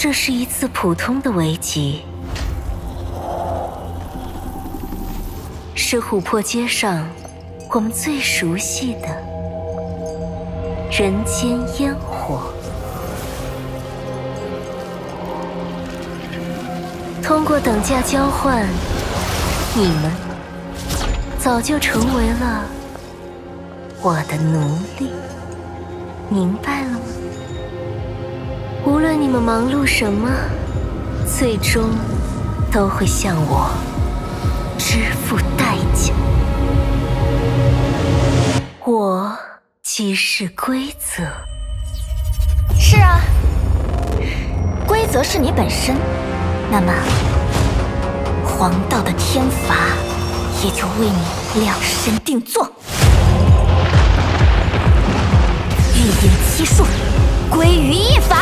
这是一次普通的危机，是琥珀街上我们最熟悉的人间烟火。通过等价交换，你们早就成为了我的奴隶，明白了吗？无论你们忙碌什么，最终都会向我支付代价。我即是规则。 是啊，规则是你本身，那么黄道的天罚也就为你量身定做。预定期数归于一法。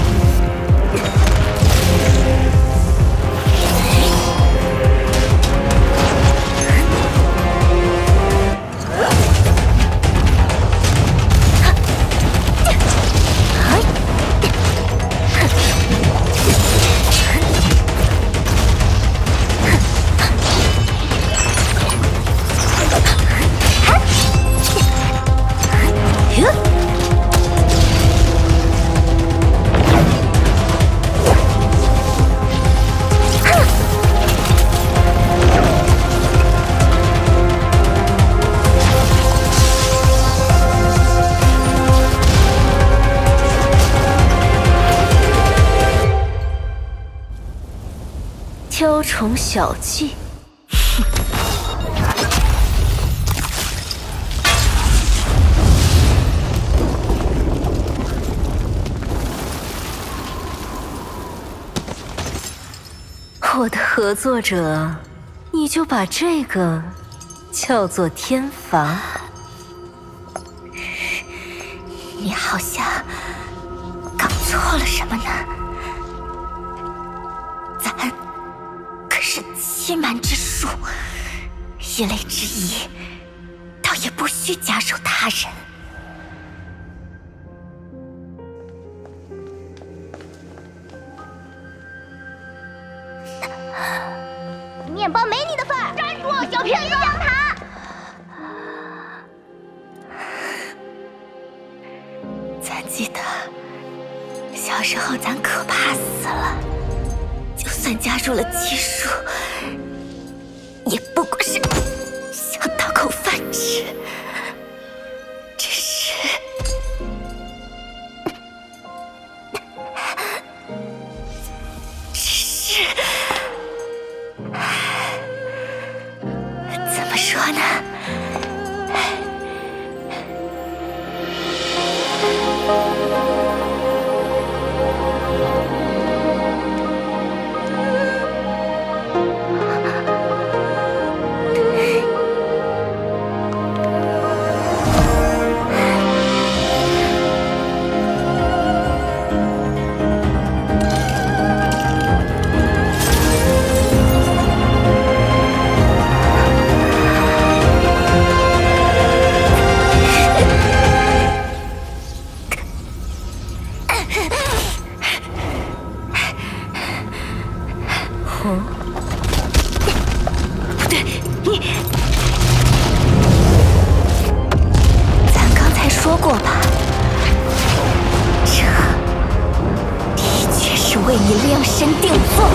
雕虫小技，我的合作者，你就把这个叫做天罚。 你好像搞错了什么呢？咱可是欺瞒之术，一类之疑，倒也不需假手他人。 面包没你的份儿！站住，小骗子！养他！ 咱记得小时候咱可怕死了，就算加入了技术，也不过是想讨口饭吃。只是，怎么说呢？不对，咱刚才说过吧？这的确是为你量身定做。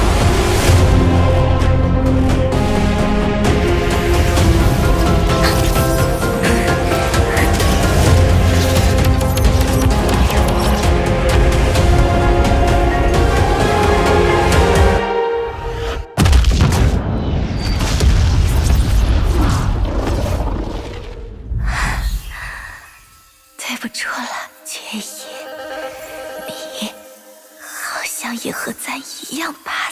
对不住了，绝艺，你好像也和咱一样怕